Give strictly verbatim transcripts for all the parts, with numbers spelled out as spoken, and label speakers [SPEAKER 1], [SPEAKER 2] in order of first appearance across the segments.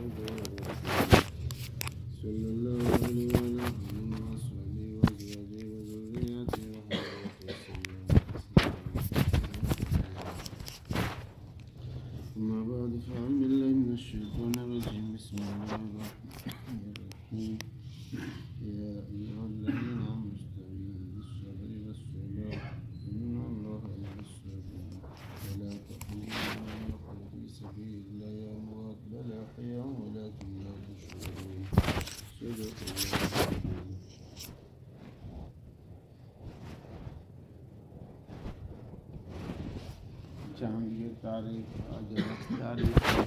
[SPEAKER 1] صلى الله عليه وعلى آله وصحبه وأزواجه وذرياته وحبيبه وسلم أما بعد فأعوذ بالله من الشيطان الرجيم بسم الله الرحمن الرحيم يا أيها الذين آمنوا استعينوا بالصبر والصلاة إن الله مع الصابرين ولا تقولوا في سبيل الله أموات بل أحياء ولكن لا تشعرون صدق الله العظيم. چاند کی تاریخ آج تاریخ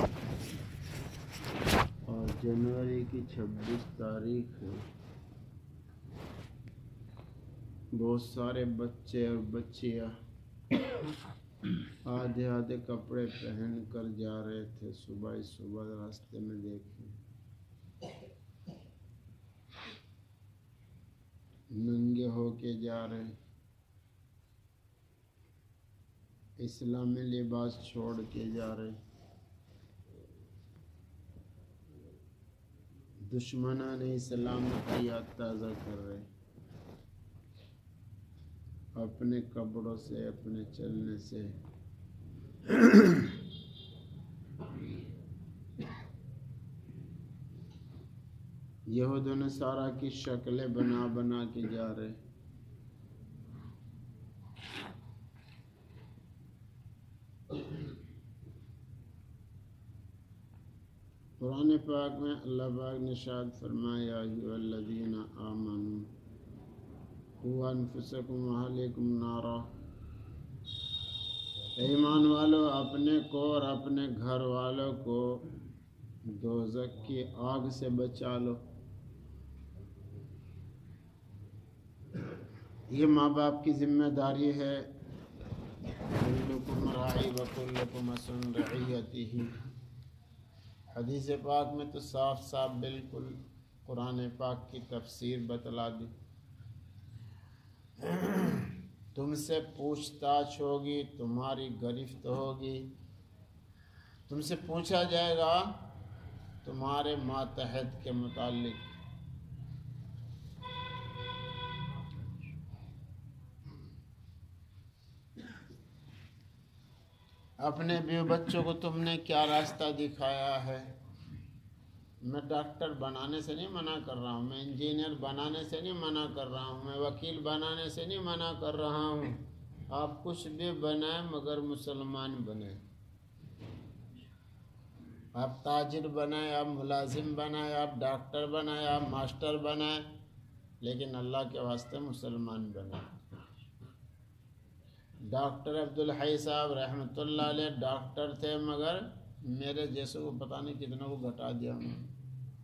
[SPEAKER 1] اور جنوری کی چھبیس تاریخ ہے. بہت سارے بچے اور بچیاں آدھے آدھے کپڑے پہن کر جا رہے تھے. صبح ہی صبح راستے میں دیکھیں ننگے ہو کے جا رہے, اسلامی لباس چھوڑ کے جا رہے. دشمنان اسلام کا یاد تازہ کر رہے, اپنے کپڑوں سے اپنے چلنے سے. یہود و نصارہ کی شکلیں بنا بنا کے جا رہے. قرآن پاک میں اللہ پاک نے ارشاد فرمایا یا ایھا الذین آمنوا قوا انفسکم واہلیکم نارا, ایمان والو اپنے کو اور اپنے گھر والوں کو دوزخ کی آگ سے بچا لو. یہ ماں باپ کی ذمہ داری ہے. کلکم راعی وکلکم مسئول عن رعیتہ. حدیث پاک میں تو صاف صاف بالکل قرآن پاک کی تفسیر بتلا دی. تم سے پوچھ تاچھ ہوگی, تمہاری گرفت ہوگی, تم سے پوچھا جائے گا تمہارے ماتحت کے متعلق. اپنے بیوی بچوں کو تم نے کیا راستہ دکھایا ہے؟ میں ڈاکٹر بنانے سے نہیں منع کر رہا ہوں, میں انجینئر بنانے سے نہیں منع کر رہا ہوں, میں وکیل بنانے سے نہیں منع کر رہا ہوں. آپ کچھ بھی بنائیں مگر مسلمان بنائیں. آپ تاجر بنائیں, آپ ملازم بنائیں, آپ ڈاکٹر بنائیں, آپ ماسٹر بنائیں, لیکن اللہ کے واسطے مسلمان بنائیں. ڈاکٹر عبدالحی صاحب رحمۃ اللہ علیہ ڈاکٹر تھے, مگر میرے جیسے کو پتہ نہیں کتنے کو گھٹا دیا انہوں نے.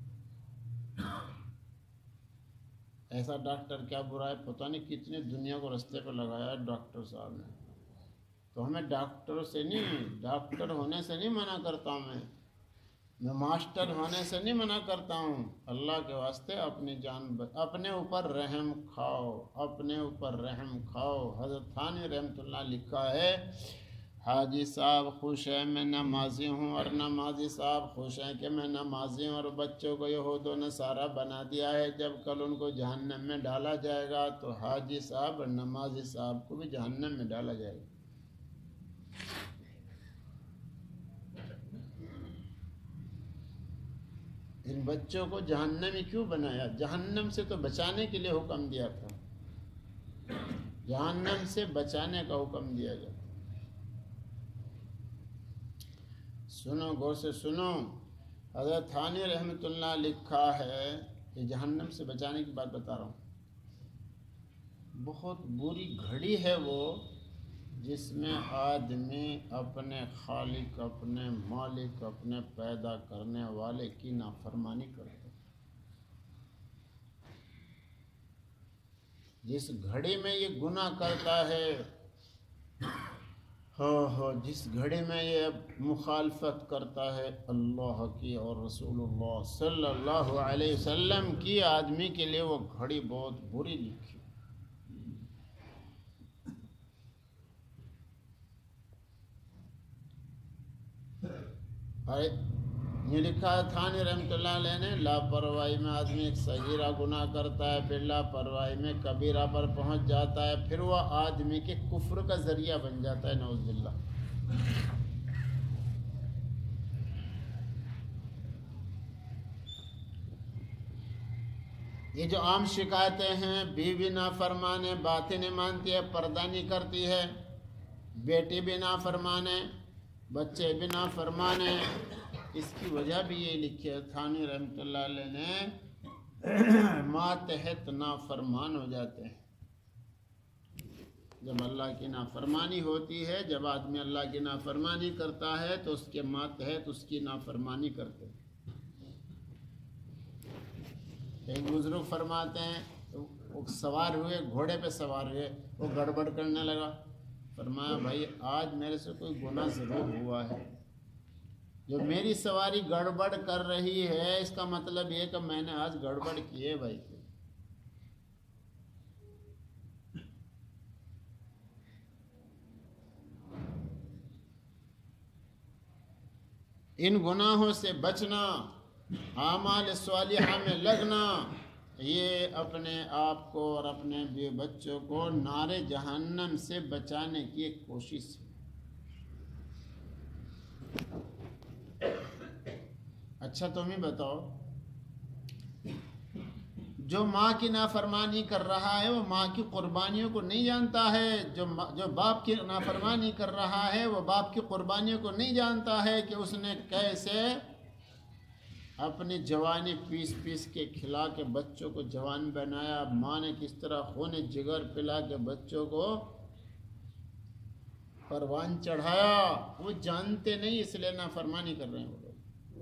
[SPEAKER 1] ایسا ڈاکٹر کیا برا ہے, پتہ نہیں کتنی دنیا کو رستے پہ لگایا ہے ڈاکٹر صاحب نے. تو ہمیں ڈاکٹر سے نہیں, ڈاکٹر ہونے سے نہیں منع کرتا ہوں, میں میں ماسٹر ہونے سے نہیں منع کرتا ہوں. اللہ کے واسطے اپنی جان اپنے اوپر رحم کھاؤ, اپنے اوپر رحم کھاؤ. حضرت تھانوی رحمۃ اللہ لکھا ہے حاجی صاحب خوش ہے میں نمازی ہوں, اور نمازی صاحب خوش ہیں کہ میں نمازی ہوں, اور بچوں کو یہود و نصارہ بنا دیا ہے. جب کل ان کو جہنم میں ڈالا جائے گا تو حاجی صاحب اور نمازی صاحب کو بھی جہنم میں ڈالا جائے گا. ان بچوں کو جہنمی کیوں بنایا؟ جہنم سے تو بچانے کے لیے حکم دیا تھا, جہنم سے بچانے کا حکم دیا گیا. سنو غور سے سنو, حضرت تھانوی رحمۃ اللہ لکھا ہے کہ جہنم سے بچانے کی بات بتا رہا ہوں. بہت بری گھڑی ہے وہ جس میں آدمی اپنے خالق, اپنے مالک, اپنے پیدا کرنے والے کی نافرمانی کرتا ہے. جس گھڑی میں یہ گناہ کرتا ہے, ہاں ہاں جس گھڑی میں یہ مخالفت کرتا ہے اللہ کی اور رسول اللہ صلی اللہ علیہ وسلم کی, آدمی کے لیے وہ گھڑی بہت بری لکھی. یہ لکھا ہے تھانی رحمۃ اللہ علیہ نے، لاپرواہی میں آدمی ایک صغیرہ گناہ کرتا ہے، پھر لاپرواہی میں کبیرہ پر پہنچ جاتا ہے، پھر وہ آدمی کے کفر کا ذریعہ بن جاتا ہے، نعوذ باللہ۔ یہ جو عام شکایتیں ہیں، بیوی نافرمان ہے، باتیں نہیں مانتی ہے، پردہ نہیں کرتی ہے، بیٹی بھی نافرمان ہے، بچے بھی نافرمان ہیں، اس کی وجہ بھی یہ لکھی ہے تھانی رحمۃ اللہ علیہ نے، ماتحت نافرمان ہو جاتے ہیں۔ جب اللہ کی نافرمانی ہوتی ہے، جب آدمی اللہ کی نافرمانی کرتا ہے تو اس کے ماتحت اس کی نافرمانی کرتے ہیں۔ ایک بزرگ فرماتے ہیں، وہ سوار ہوئے، گھوڑے پہ سوار ہوئے، وہ گڑبڑ کرنے لگا، فرمایا بھائی آج میرے سے کوئی گناہ ضرور ہوا ہے، جو میری سواری گڑبڑ کر رہی ہے اس کا مطلب یہ کہ میں نے آج گڑبڑ کی ہے بھائی۔ ان گناہوں سے بچنا، اعمال صالحہ میں لگنا، یہ اپنے آپ کو اور اپنے بیوی بچوں کو نار جہنم سے بچانے کی ایک کوشش ہے۔ اچھا تم ہی بتاؤ، جو ماں کی نافرمانی کر رہا ہے وہ ماں کی قربانیوں کو نہیں جانتا ہے، جو جو باپ کی نافرمانی کر رہا ہے وہ باپ کی قربانیوں کو نہیں جانتا ہے کہ اس نے کیسے اپنی جوانی پیس پیس کے کھلا کے بچوں کو جوان بنایا، ماں نے کس طرح خون جگر پلا کے بچوں کو پروان چڑھایا، وہ جانتے نہیں، اس لیے نافرمانی کر رہے ہیں وہ لوگ۔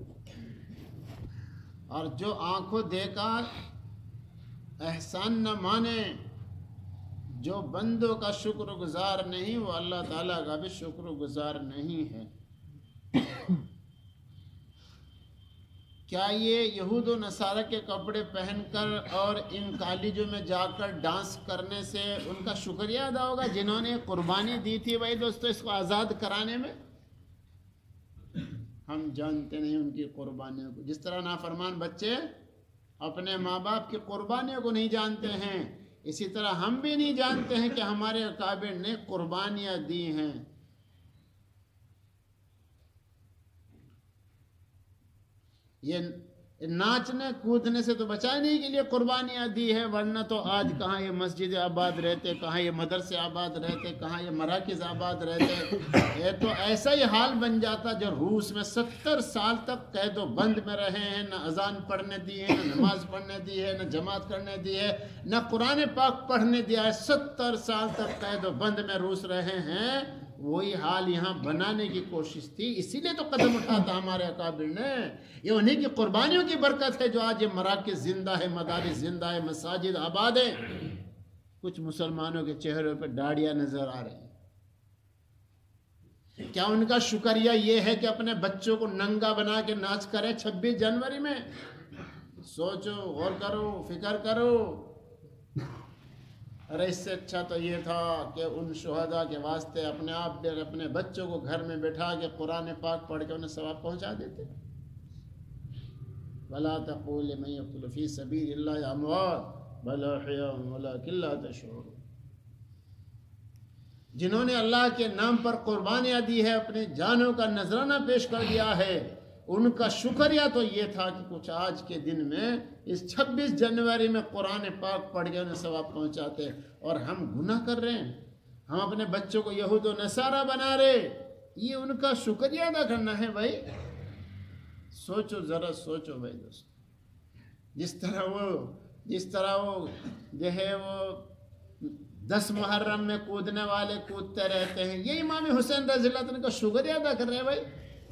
[SPEAKER 1] اور جو آنکھوں دیکھا احسان نہ مانے، جو بندوں کا شکر گزار نہیں، وہ اللہ تعالیٰ کا بھی شکر گزار نہیں ہے۔ کیا یہ یہود و نصارہ کے کپڑے پہن کر اور ان کالجوں میں جا کر ڈانس کرنے سے ان کا شکریہ ادا ہوگا جنہوں نے قربانی دی تھی بھائی دوستو اس کو آزاد کرانے میں؟ ہم جانتے نہیں ان کی قربانیوں کو، جس طرح نافرمان بچے اپنے ماں باپ کی قربانیوں کو نہیں جانتے ہیں، اسی طرح ہم بھی نہیں جانتے ہیں کہ ہمارے اکابر نے قربانیاں دی ہیں۔ یہ ناچنے کودنے سے تو بچانے کے لیے قربانیاں دی ہے، ورنہ تو آج کہاں یہ مسجد آباد رہتے، کہاں یہ مدرسے آباد رہتے، کہاں یہ مراکز آباد رہتے۔ یہ تو ایسا ہی حال بن جاتا جو روس میں ستر سال تک قید و بند میں رہے ہیں، نہ اذان پڑھنے دی ہے، نہ نماز پڑھنے دی ہے، نہ جماعت کرنے دی ہے، نہ قرآن پاک پڑھنے دیا ہے، ستر سال تک قید و بند میں روس رہے ہیں۔ وہی حال یہاں بنانے کی کوشش تھی، اسی لیے تو قدم اٹھاتا ہمارے اکابر نے۔ یہ انہیں کی قربانیوں کی برکت ہے جو آج یہ مراکز زندہ ہے، مدارس زندہ ہے، مساجد آباد ہے۔ کچھ مسلمانوں کے چہروں پہ داڑیاں نظر آ رہی ہیں۔ کیا ان کا شکریہ یہ ہے کہ اپنے بچوں کو ننگا بنا کے ناچ کرے چھبیس جنوری میں؟ سوچو، غور کرو، فکر کرو۔ ارے اس سے اچھا تو یہ تھا کہ ان شہداء کے واسطے اپنے آپ اپنے بچوں کو گھر میں بٹھا کے قرآن پاک پڑھ کے انہیں ثواب پہنچا دیتے۔ وَلَا تَقُولُوا لِمَن يُقْتَلُ فِي سَبِيلِ اللَّهِ أَمْوَاتٌ بَلْ أَحْيَاءٌ وَلَٰكِن لَّا تَشْعُرُونَ۔ جنہوں نے اللہ کے نام پر قربانیاں دی ہے، اپنی جانوں کا نذرانہ پیش کر دیا ہے، ان کا شکریہ تو یہ تھا کہ کچھ آج کے دن میں اس چھبیس جنوری میں قرآن پاک پڑھ کے انہیں ثواب پہنچاتے، اور ہم گناہ کر رہے ہیں، ہم اپنے بچوں کو یہود و نصارہ بنا رہے۔ یہ ان کا شکریہ ادا کرنا ہے بھائی؟ سوچو ذرا، سوچو بھائی دوست۔ جس طرح وہ جس طرح وہ جو ہے وہ دس محرم میں کودنے والے کودتے رہتے ہیں، یہ امام حسین رضی اللہ عنہ کا شکریہ ادا کر رہے ہیں بھائی۔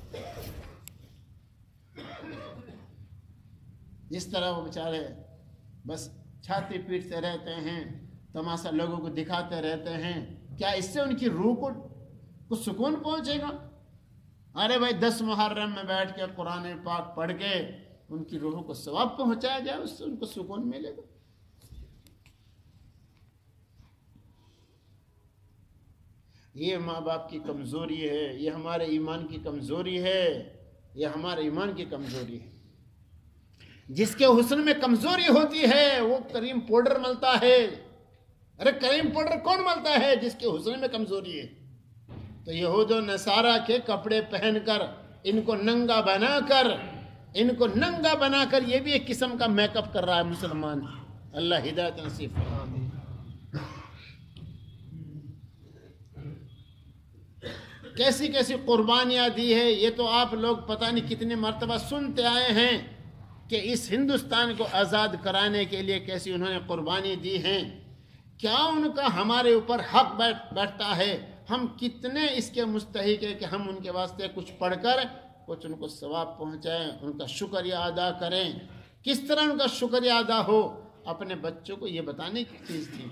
[SPEAKER 1] جس طرح وہ بیچارے بس چھاتی پیٹتے رہتے ہیں، تماشا لوگوں کو دکھاتے رہتے ہیں، کیا اس سے ان کی روح کو کچھ سکون پہنچے گا؟ ارے بھائی دس محرم میں بیٹھ کے قرآن پاک پڑھ کے ان کی روحوں کو ثواب پہنچایا جائے، اس سے ان کو سکون ملے گا۔ یہ ماں باپ کی کمزوری ہے، یہ ہمارے ایمان کی کمزوری ہے یہ ہمارے ایمان کی کمزوری ہے. جس کے حسن میں کمزوری ہوتی ہے وہ کریم پاؤڈر ملتا ہے. ارے کریم پاؤڈر کون ملتا ہے؟ جس کے حسن میں کمزوری ہے. تو یہود و نصارہ کے کپڑے پہن کر، ان کو ننگا بنا کر ان کو ننگا بنا کر یہ بھی ایک قسم کا میک اپ کر رہا ہے مسلمان. اللہ ہدایت نصیب فرمائے. کیسی کیسی قربانیاں دی ہے، یہ تو آپ لوگ پتہ نہیں کتنے مرتبہ سنتے آئے ہیں کہ اس ہندوستان کو آزاد کرانے کے لیے کیسی انہوں نے قربانی دی ہیں. کیا ان کا ہمارے اوپر حق بیٹھ بیٹھتا ہے؟ ہم کتنے اس کے مستحق ہیں کہ ہم ان کے واسطے کچھ پڑھ کر کچھ ان کو ثواب پہنچائیں، ان کا شکریہ ادا کریں. کس طرح ان کا شکریہ ادا ہو؟ اپنے بچوں کو یہ بتانے کی چیز تھی.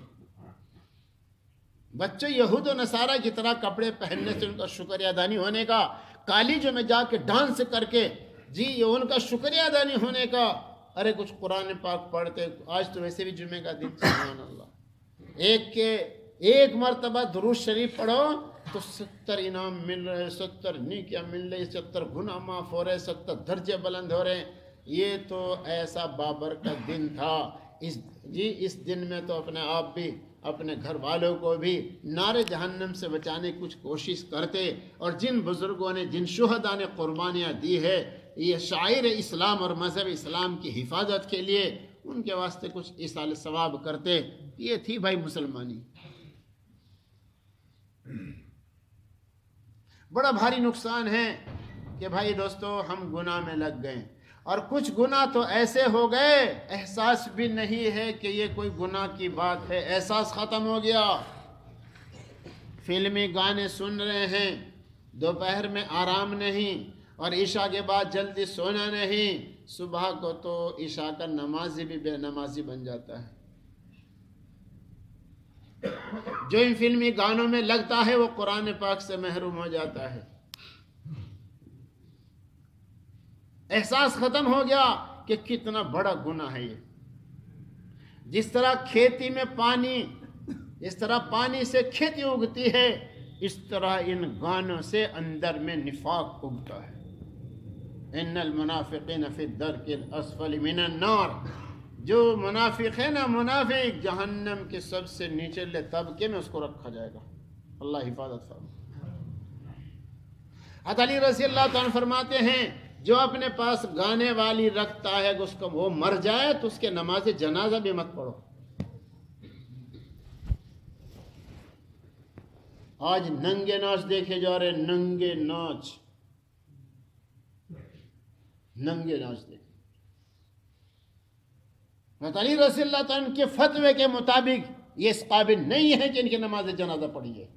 [SPEAKER 1] بچوں یہود و نصارہ کی طرح کپڑے پہننے سے ان کا شکریہ ادا نہیں ہونے کا. کالجوں میں جا کے ڈانس کر کے جی یہ ان کا شکریہ ادا نہیں ہونے کا. ارے کچھ قرآن پاک پڑھتے. آج تو ویسے بھی جمعے کا دن، سبحان اللہ، ایک کے ایک مرتبہ درود شریف پڑھو تو ستر انعام مل رہے، ستر نیکیاں مل رہی، ستر گناہ معاف ہو رہے، ستر درجے بلند ہو رہے. یہ تو ایسا بابر کا دن تھا. اس جی اس دن میں تو اپنے آپ بھی اپنے گھر والوں کو بھی نار جہنم سے بچانے کی کچھ کوشش کرتے. اور جن بزرگوں نے، جن شہداء نے قربانیاں دی ہے یہ شاعر اسلام اور مذہب اسلام کی حفاظت کے لیے، ان کے واسطے کچھ ایصال ثواب کرتے. یہ تھی بھائی مسلمانی. بڑا بھاری نقصان ہے کہ بھائی دوستو ہم گناہ میں لگ گئے، اور کچھ گناہ تو ایسے ہو گئے احساس بھی نہیں ہے کہ یہ کوئی گناہ کی بات ہے. احساس ختم ہو گیا. فلمی گانے سن رہے ہیں، دوپہر میں آرام نہیں، اور عشاء کے بعد جلدی سونا نہیں. صبح کو تو عشاء کا نمازی بھی بے نمازی بن جاتا ہے. جو ان فلمی گانوں میں لگتا ہے وہ قرآن پاک سے محروم ہو جاتا ہے. احساس ختم ہو گیا کہ کتنا بڑا گناہ ہے یہ. جس طرح کھیتی میں پانی، اس طرح پانی سے کھیتی اگتی ہے، اس طرح ان گانوں سے اندر میں نفاق اگتا ہے. ان المنافقین فی الدرک الاسفل من النار. جو منافق ہے نا، منافق جہنم کے سب سے نیچلے طبقے میں اس کو رکھا جائے گا. اللہ حفاظت فرمائے. حضرت علی رضی اللہ تعالیٰ فرماتے ہیں جو اپنے پاس گانے والی رکھتا ہے اس کو وہ مر جائے تو اس کے نماز جنازہ بھی مت پڑھو. آج ننگے ناچ دیکھے جا رہے، ننگے ناچ ننگے ناچ دیکھے. حضرت علی رضی اللہ تعالیٰ کے فتوے کے مطابق یہ اس قابل نہیں ہے کہ ان کی نماز جنازہ پڑھی جائے.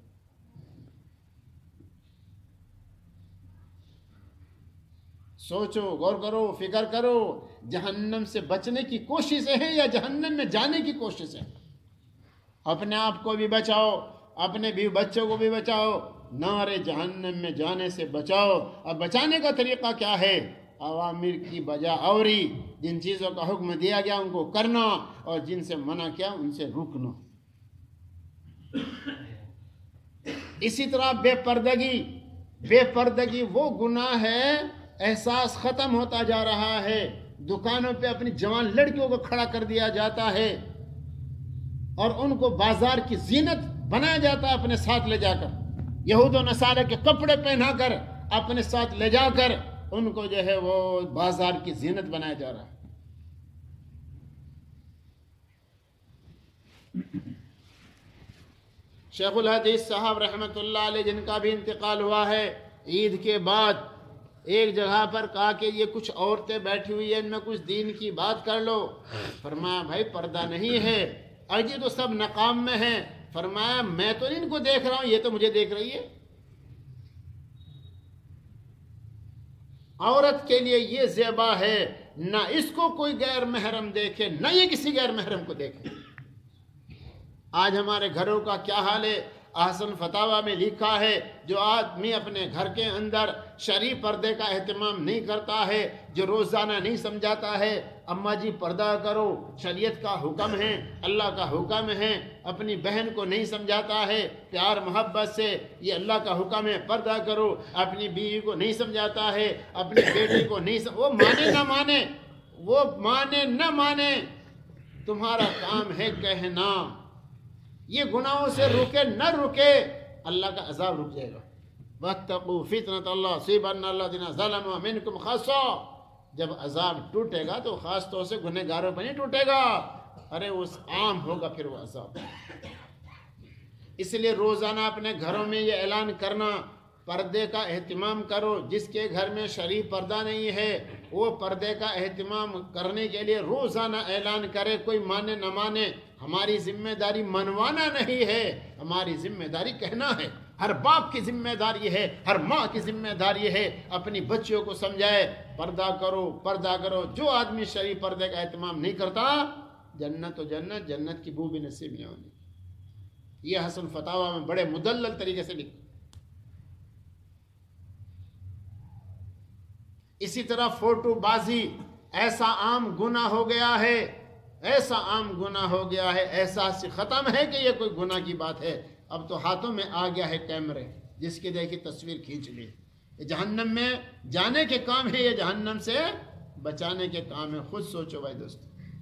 [SPEAKER 1] سوچو، غور کرو، فکر کرو. جہنم سے بچنے کی کوششیں ہیں یا جہنم میں جانے کی کوششیں؟ اپنے آپ کو بھی بچاؤ، اپنے بھی بچوں کو بھی بچاؤ، نار جہنم میں جانے سے بچاؤ. اب بچانے کا طریقہ کیا ہے؟ اوامر کی بجا آوری. جن چیزوں کا حکم دیا گیا ان کو کرنا، اور جن سے منع کیا ان سے رکنا. اسی طرح بے پردگی بے پردگی وہ گناہ ہے، احساس ختم ہوتا جا رہا ہے. دکانوں پہ اپنی جوان لڑکیوں کو کھڑا کر دیا جاتا ہے اور ان کو بازار کی زینت بنایا جاتا ہے اپنے ساتھ لے جا کر. یہود و نصارہ کے کپڑے پہنا کر اپنے ساتھ لے جا کر ان کو جو ہے وہ بازار کی زینت بنایا جا رہا ہے. شیخ الحدیث صاحب رحمۃ اللہ علیہ جن کا بھی انتقال ہوا ہے، عید کے بعد ایک جگہ پر کہا کہ یہ کچھ عورتیں بیٹھی ہوئی ہیں، ان میں کچھ دین کی بات کر لو. فرمایا بھائی پردہ نہیں ہے، اور یہ تو سب نقاب میں ہیں. فرمایا میں تو ان کو دیکھ رہا ہوں، یہ تو مجھے دیکھ رہی ہے. عورت کے لیے یہ زیبا ہے، نہ اس کو کوئی غیر محرم دیکھے، نہ یہ کسی غیر محرم کو دیکھے. آج ہمارے گھروں کا کیا حال ہے؟ احسن فتاوا میں لکھا ہے جو آدمی اپنے گھر کے اندر شرعی پردے کا اہتمام نہیں کرتا ہے، جو روزانہ نہیں سمجھاتا ہے اماں جی پردہ کرو، شریعت کا حکم ہے، اللہ کا حکم ہے، اپنی بہن کو نہیں سمجھاتا ہے پیار محبت سے یہ اللہ کا حکم ہے پردہ کرو، اپنی بیوی کو نہیں سمجھاتا ہے، اپنی بیٹی کو نہیں سم... وہ مانے نہ مانے وہ مانے نہ مانے تمہارا کام ہے کہنا، یہ گناہوں سے رکے نہ رکے اللہ کا عذاب رک جائے گا۔ وَاتَّقُوا فِتْنَةَ اللَّهِ يُصِيبَنَّ الَّذِينَ ظَلَمُوا مِنْكُمْ خَاصَّةً، جب عذاب ٹوٹے گا تو خاص طور سے گنہگاروں پہ نہیں ٹوٹے گا، ارے اس عام ہوگا پھر وہ عذاب۔ اس لیے روزانہ اپنے گھروں میں یہ اعلان کرنا پردے کا اہتمام کرو، جس کے گھر میں شرعی پردہ نہیں ہے وہ پردے کا اہتمام کرنے کے لیے روزانہ اعلان کرے، کوئی مانے نہ مانے ہماری ذمہ داری منوانا نہیں ہے، ہماری ذمہ داری کہنا ہے۔ ہر باپ کی ذمہ داری ہے، ہر ماں کی ذمہ داری ہے اپنی بچیوں کو سمجھائے پردہ کرو پردہ کرو۔ جو آدمی شرعی پردے کا اہتمام نہیں کرتا جنت و جنت جنت کی بو بھی نصیب نہیں ہونی۔ یہ حسن فتاوا میں بڑے مدلل طریقے سے لکھا۔ اسی طرح فوٹو بازی ایسا عام گناہ ہو گیا ہے، ایسا عام گناہ ہو گیا ہے، احساس سے ختم ہے کہ یہ کوئی گناہ کی بات ہے۔ اب تو ہاتھوں میں آ گیا ہے کیمرے، جس کی دیکھی تصویر کھینچ لی۔ یہ جہنم میں جانے کے کام ہے، یہ جہنم سے بچانے کے کام ہے۔ خود سوچو بھائی دوست،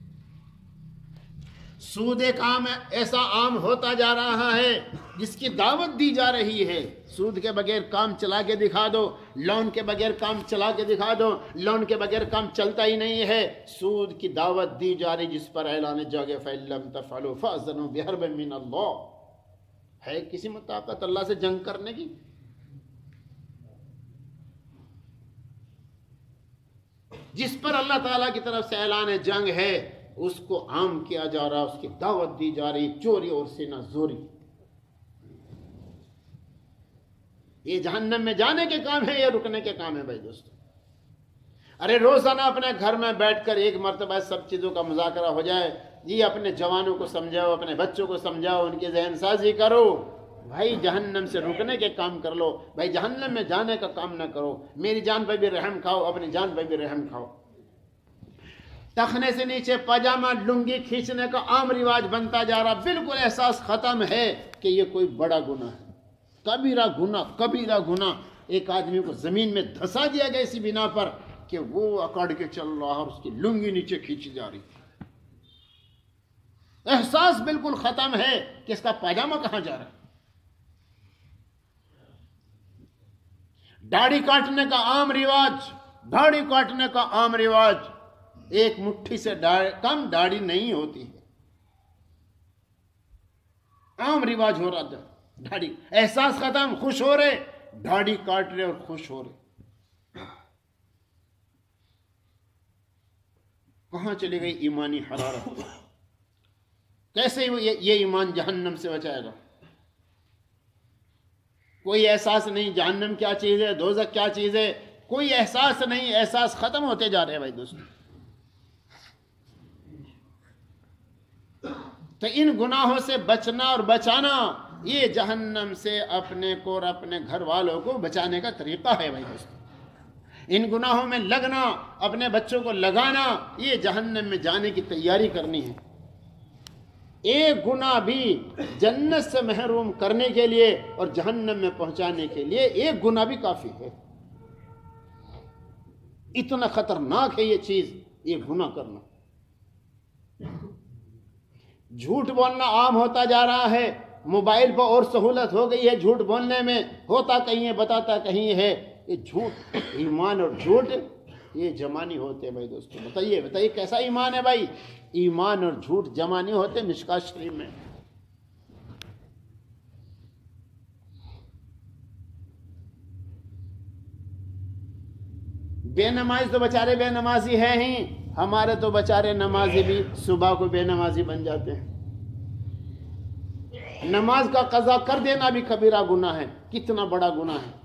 [SPEAKER 1] سود کام ایسا عام ہوتا جا رہا ہے جس کی دعوت دی جا رہی ہے۔ سود کے بغیر کام چلا کے دکھا دو، لون کے بغیر کام چلا کے دکھا دو، لون کے بغیر کام چلتا ہی نہیں ہے۔ سود کی دعوت دی جا رہی جس پر اعلان جنگ فَإِن لَّمْ تَفْعَلُوا فَأْذَنُوا بِحَرْبٍ مِّنَ اللَّهِ، ہے کسی میں طاقت اللہ سے جنگ کرنے کی؟ جس پر اللہ تعالیٰ کی طرف سے اعلان جنگ ہے اس کو عام کیا جا رہا، اس کی دعوت دی جا رہی، چوری اور سینہ زوری۔ یہ جہنم میں جانے کے کام ہے، یہ رکنے کے کام ہے بھائی دوستو۔ ارے روزانہ اپنے گھر میں بیٹھ کر ایک مرتبہ سب چیزوں کا مذاکرہ ہو جائے، یہ اپنے جوانوں کو سمجھاؤ، اپنے بچوں کو سمجھاؤ، ان کی ذہن سازی کرو۔ بھائی جہنم سے رکنے کے کام کر لو، بھائی جہنم میں جانے کا کام نہ کرو۔ میری جان پہ بھی رحم کھاؤ، اپنی جان پہ بھی رحم کھاؤ۔ ٹخنے سے نیچے پاجامہ لنگی کھینچنے کا عام رواج بنتا جا رہا، بالکل احساس ختم ہے کہ یہ کوئی بڑا گناہ ہے، کبیرہ گناہ کبیرہ گناہ۔ ایک آدمی کو زمین میں دھسا دیا گیا اسی بنا پر کہ وہ اکڑ کے چل رہا اور اس کی لنگی نیچے کھینچی جا رہی۔ احساس بالکل ختم ہے کہ اس کا پاجامہ کہاں جا رہا ہے۔ داڑھی کاٹنے کا عام رواج، داڑھی کاٹنے کا عام رواج، ایک مٹھی سے کم داڑھی نہیں ہوتی ہے، عام رواج ہو رہا تھا داڑھی۔ احساس ختم، خوش ہو رہے داڑھی کاٹ رہے اور خوش ہو رہے۔ کہاں چلی گئی ایمانی حرارت؟ کیسے یہ ایمان جہنم سے بچائے گا؟ کوئی احساس نہیں جہنم کیا چیز ہے، دوزخ کیا چیز ہے، کوئی احساس نہیں، احساس ختم ہوتے جا رہے ہیں بھائی دوستو۔ تو ان گناہوں سے بچنا اور بچانا یہ جہنم سے اپنے کو اور اپنے گھر والوں کو بچانے کا طریقہ ہے بھائی دوستو۔ ان گناہوں میں لگنا، اپنے بچوں کو لگانا، یہ جہنم میں جانے کی تیاری کرنی ہے۔ ایک گناہ بھی جنت سے محروم کرنے کے لیے اور جہنم میں پہنچانے کے لیے ایک گناہ بھی کافی ہے۔ اتنا خطرناک ہے یہ چیز، یہ گناہ کرنا۔ جھوٹ بولنا عام ہوتا جا رہا ہے، موبائل پر اور سہولت ہو گئی ہے جھوٹ بولنے میں، ہوتا کہیں ہے بتاتا کہیں ہے۔ یہ جھوٹ، ایمان اور جھوٹ یہ جمع نہیں ہوتے بھائی دوستو۔ بتائیے بتائیے کیسا ایمان ہے بھائی؟ ایمان اور جھوٹ جمع نہیں ہوتے مشکات شریف میں۔ بے نماز تو بچارے بے نمازی ہیں ہی، ہمارے تو بچارے نمازی بھی صبح کو بے نمازی بن جاتے ہیں۔ نماز کا قضا کر دینا بھی کبیرہ گناہ ہے، کتنا بڑا گناہ ہے۔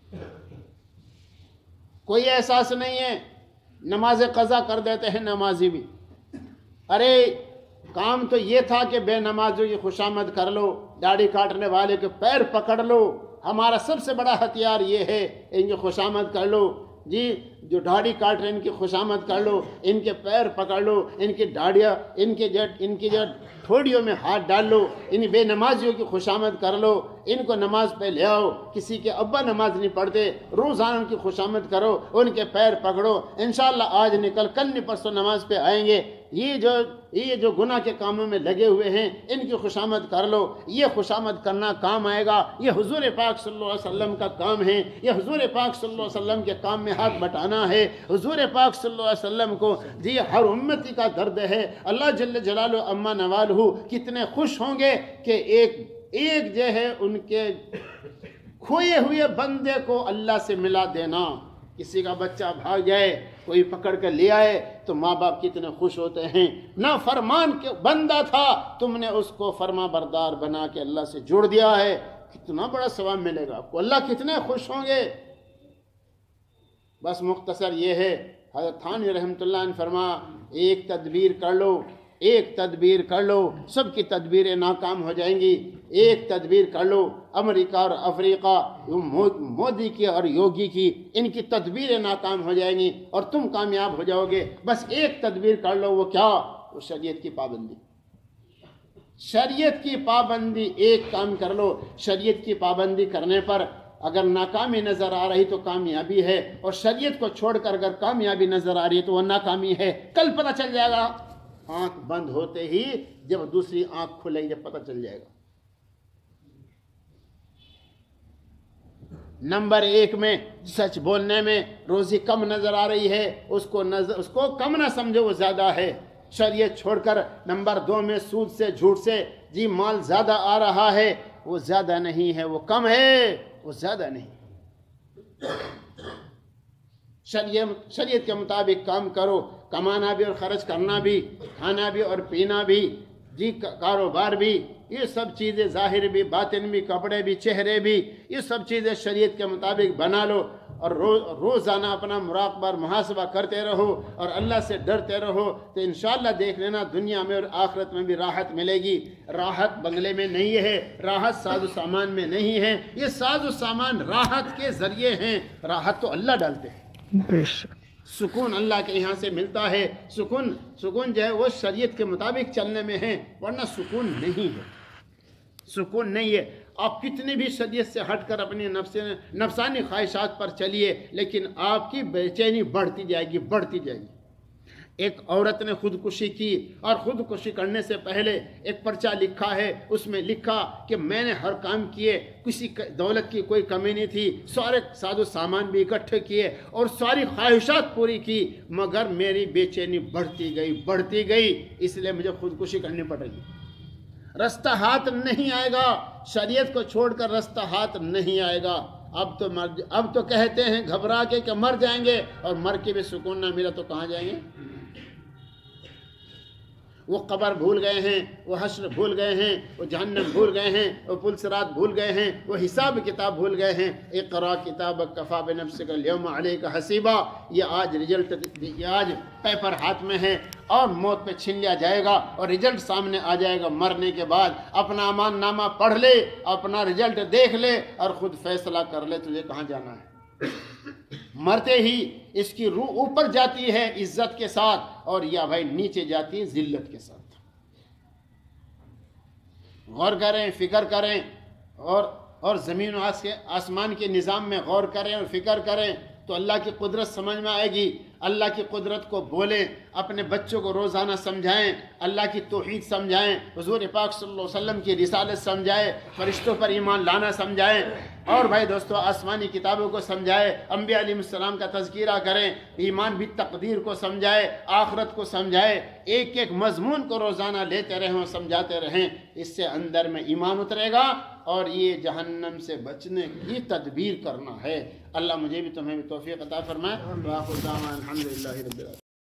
[SPEAKER 1] کوئی احساس نہیں ہے، نماز قضا کر دیتے ہیں نمازی بھی۔ ارے کام تو یہ تھا کہ بے نمازوں کی خوشامد کر لو، داڑھی کاٹنے والے کے پیر پکڑ لو، ہمارا سب سے بڑا ہتھیار یہ ہے، ان کی خوشامد کر لو جی، جو داڑھی کاٹ رہے ہیں ان کی خوشامد کر لو، ان کے پیر پکڑ لو، ان کی داڑیاں ان کے جٹ ان کی جو ٹھوڑیوں میں ہاتھ ڈال لو، ان بے نمازیوں کی خوشامد کر لو، ان کو نماز پہ لے آؤ، کسی کے ابا نماز نہیں پڑھتے، روزانہ ان کی خوشامد کرو، ان کے پیر پکڑو، انشاءاللہ آج نکل کل نہیں پرسوں نماز پہ آئیں گے۔ یہ جو یہ جو گناہ کے کاموں میں لگے ہوئے ہیں ان کی خوشامد کر لو، یہ خوشامد کرنا کام آئے گا، یہ حضور پاک صلی اللہ علیہ وسلم کا کام ہے، یہ حضور پاک صلی اللہ علیہ وسلم کے کام میں ہاتھ بٹانا ہے، حضور پاک صلی اللہ علیہ وسلم کو جی ہر امتی کا درد ہے۔ اللہ جل جلالہ اما نوالہ کتنے خوش ہوں گے کہ ایک ایک جو ہے ان کے کھوئے ہوئے بندے کو اللہ سے ملا دینا۔ کسی کا بچہ بھاگ جائے، کوئی پکڑ کر لے آئے تو ماں باپ کتنے خوش ہوتے ہیں، نہ فرمان کے بندہ تھا تم نے اس کو فرما بردار بنا کے اللہ سے جوڑ دیا ہے، کتنا بڑا ثواب ملے گا آپ کو، اللہ کتنے خوش ہوں گے۔ بس مختصر یہ ہے، حضرت تھانوی رحمۃ اللہ نے فرمایا ایک تدبیر کر لو، ایک تدبیر کر لو، سب کی تدبیریں ناکام ہو جائیں گی، ایک تدبیر کر لو۔ امریکہ اور افریقہ مودی کی اور یوگی کی ان کی تدبیریں ناکام ہو جائیں گی اور تم کامیاب ہو جاؤ گے، بس ایک تدبیر کر لو، وہ کیا؟ وہ شریعت کی پابندی، شریعت کی پابندی، ایک کام کر لو، شریعت کی پابندی کرنے پر اگر ناکامی نظر آ رہی تو کامیابی ہے، اور شریعت کو چھوڑ کر اگر کامیابی نظر آ رہی ہے تو وہ ناکامی ہے۔ کل پتہ چل جائے گا، آنکھ بند ہوتے ہی جب دوسری آنکھ کھلے گی جب پتہ چل جائے گا۔ نمبر ایک میں سچ بولنے میں روزی کم نظر آ رہی ہے، اس کو نظر اس کو کم نہ سمجھو، وہ زیادہ ہے، شریعت چھوڑ کر۔ نمبر دو میں سود سے جھوٹ سے جی مال زیادہ آ رہا ہے، وہ زیادہ نہیں ہے، وہ کم ہے، وہ زیادہ نہیں۔ شریعت شریعت کے مطابق کام کرو، کمانا بھی اور خرچ کرنا بھی، کھانا بھی اور پینا بھی، جی کاروبار بھی، یہ سب چیزیں ظاہر بھی باطن بھی، کپڑے بھی چہرے بھی، یہ سب چیزیں شریعت کے مطابق بنا لو، اور روز روزانہ اپنا مراقبہ اور محاسبہ کرتے رہو اور اللہ سے ڈرتے رہو، تو انشاءاللہ دیکھ لینا دنیا میں اور آخرت میں بھی راحت ملے گی۔ راحت بنگلے میں نہیں ہے، راحت ساز و سامان میں نہیں ہے، یہ ساز و سامان راحت کے ذریعے ہیں، راحت تو اللہ ڈالتے ہیں۔ سکون اللہ کے یہاں سے ملتا ہے، سکون سکون جو ہے وہ شریعت کے مطابق چلنے میں ہے، ورنہ سکون نہیں ہے، سکون نہیں ہے۔ آپ کتنی بھی شریعت سے ہٹ کر اپنی نفس نفسانی خواہشات پر چلیے، لیکن آپ کی بے چینی بڑھتی جائے گی بڑھتی جائے گی۔ ایک عورت نے خودکشی کی، اور خودکشی کرنے سے پہلے ایک پرچہ لکھا ہے، اس میں لکھا کہ میں نے ہر کام کیے، کسی دولت کی کوئی کمی نہیں تھی، سارے ساز و سامان بھی اکٹھے کیے اور ساری خواہشات پوری کی، مگر میری بے چینی بڑھتی گئی بڑھتی گئی، اس لیے مجھے خودکشی کرنی پڑ رہی۔ رستہ ہاتھ نہیں آئے گا، شریعت کو چھوڑ کر رستہ ہاتھ نہیں آئے گا۔ اب تو مر اب تو کہتے ہیں گھبرا کے کہ مر جائیں گے، اور مر کے بھی سکون نہ ملا تو کہاں جائیں گے؟ وہ قبر بھول گئے ہیں، وہ حشر بھول گئے ہیں، وہ جہنم بھول گئے ہیں، وہ پلسرات بھول گئے ہیں، وہ حساب کتاب بھول گئے ہیں۔ اقرا کتابک کفی بنفسک اليوم علیک حسیبا، یہ آج رزلٹ، یہ آج پیپر ہاتھ میں ہے اور موت پہ چھین لیا جائے گا اور رزلٹ سامنے آ جائے گا مرنے کے بعد۔ اپنا امان نامہ پڑھ لے، اپنا رزلٹ دیکھ لے اور خود فیصلہ کر لے تجھے کہاں جانا ہے۔ مرتے ہی اس کی روح اوپر جاتی ہے عزت کے ساتھ، اور یا بھائی نیچے جاتی ہے ذلت کے ساتھ۔ غور کریں، فکر کریں، اور اور زمین و آسمان کے نظام میں غور کریں اور فکر کریں تو اللہ کی قدرت سمجھ میں آئے گی۔ اللہ کی قدرت کو بولیں، اپنے بچوں کو روزانہ سمجھائیں، اللہ کی توحید سمجھائیں، حضور پاک صلی اللہ علیہ وسلم کی رسالت سمجھائیں، فرشتوں پر ایمان لانا سمجھائیں، اور بھائی دوستو آسمانی کتابوں کو سمجھائیں، انبیاء علیہ السلام کا تذکرہ کریں، ایمان بالتقدیر کو سمجھائیں، آخرت کو سمجھائیں، ایک ایک مضمون کو روزانہ لیتے رہیں، سمجھاتے رہیں، اس سے اندر میں ایمان اترے گا اور یہ جہنم سے بچنے کی تدبیر کرنا ہے۔ اللہ مجھے بھی تمہیں بھی توفیق عطا فرمائے۔ وآخر دعوانا الحمدللہ رب العالمین۔